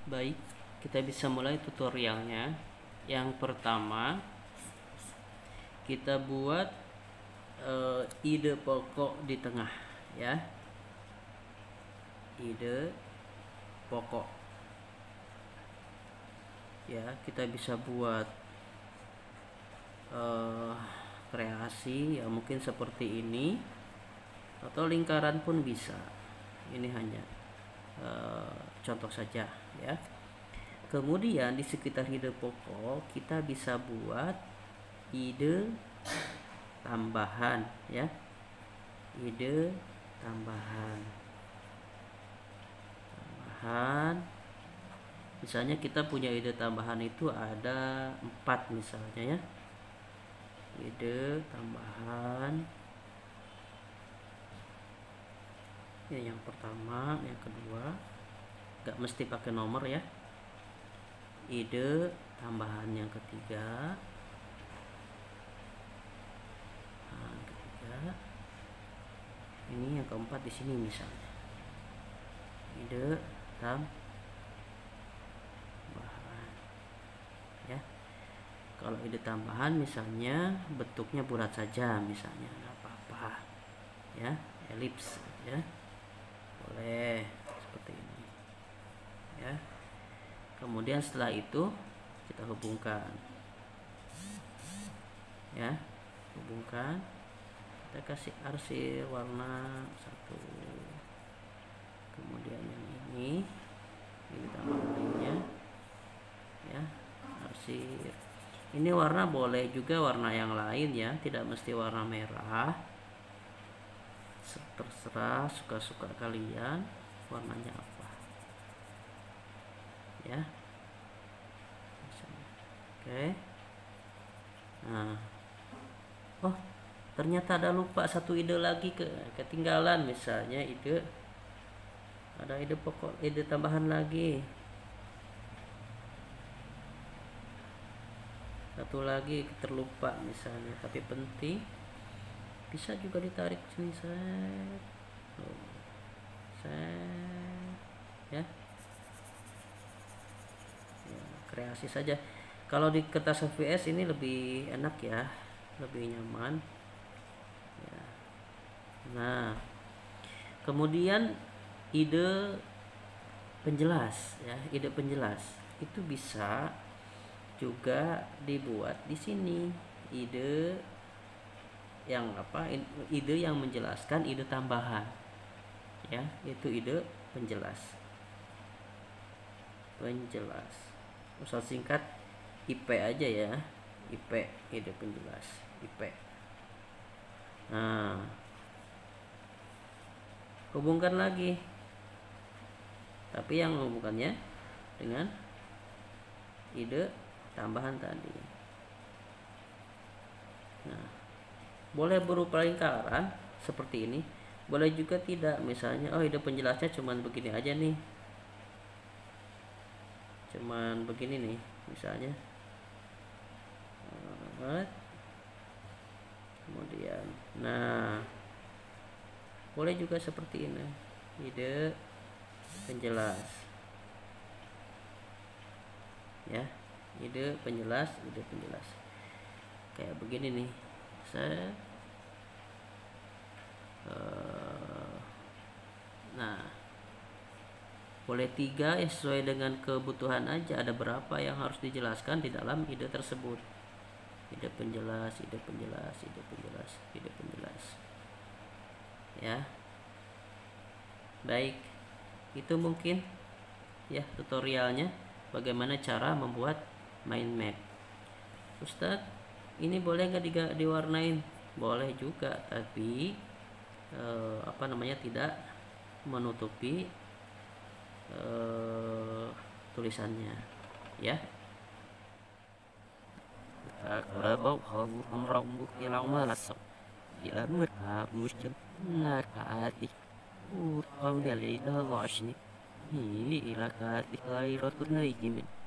Baik, kita bisa mulai tutorialnya. Yang pertama, kita buat ide pokok di tengah, ya. Ide pokok. Ya, kita bisa buat kreasi ya, mungkin seperti ini atau lingkaran pun bisa. Ini hanya contoh saja, ya. Kemudian di sekitar ide pokok kita bisa buat ide tambahan, ya. Ide tambahan. Misalnya kita punya ide tambahan itu ada 4 misalnya, ya. Ide tambahan. Ini yang pertama, yang kedua, gak mesti pakai nomor, ya. Ide tambahan yang ketiga, ini yang keempat di sini misalnya. Ide tambahan, ya. Kalau ide tambahan misalnya bentuknya bulat saja misalnya, nggak apa-apa, ya. Elips, ya, boleh seperti ini, ya. Kemudian setelah itu kita hubungkan, ya, hubungkan. Kita kasih arsir warna 1, kemudian yang ini tambah lainnya, ya, arsir. Ini warna boleh juga warna yang lain, ya, tidak mesti warna merah, terserah suka-suka kalian warnanya apa, ya. Oke. Nah, oh, ternyata ada lupa satu ide lagi, ketinggalan. Misalnya ada ide pokok, ide tambahan lagi, satu lagi terlupa misalnya, tapi penting, bisa juga ditarik sini, set, ya. Kreasi saja. Kalau di kertas HVS ini lebih enak, ya, lebih nyaman, ya. Nah, kemudian ide penjelas, ya, ide penjelas itu bisa juga dibuat di sini. Ide yang ide yang menjelaskan ide tambahan, ya, itu ide penjelas. Usah singkat IP aja, ya. IP, ide penjelas, IP. Nah, hubungkan lagi, tapi yang hubungannya dengan ide tambahan tadi. Nah, boleh berupa lingkaran seperti ini, boleh juga tidak. Misalnya, oh, ide penjelasnya cuman begini aja nih, cuman begini nih misalnya. Kemudian, nah, boleh juga seperti ini, ide penjelas, ya, ide penjelas, kayak begini nih. Nah, boleh 3, ya, sesuai dengan kebutuhan aja. Ada berapa yang harus dijelaskan di dalam ide tersebut. Ide penjelas, ide penjelas, ide penjelas, ide penjelas, ya. Baik, itu mungkin, ya, tutorialnya bagaimana cara membuat mind map. Ustadz, ini boleh nggak diwarnain? Boleh juga, tapi tidak menutupi tulisannya, ya. Kalau rambut hilang masuk, bila berhabis benar hati. Utang dari dawasnya, ini ilah hati kali rotu naik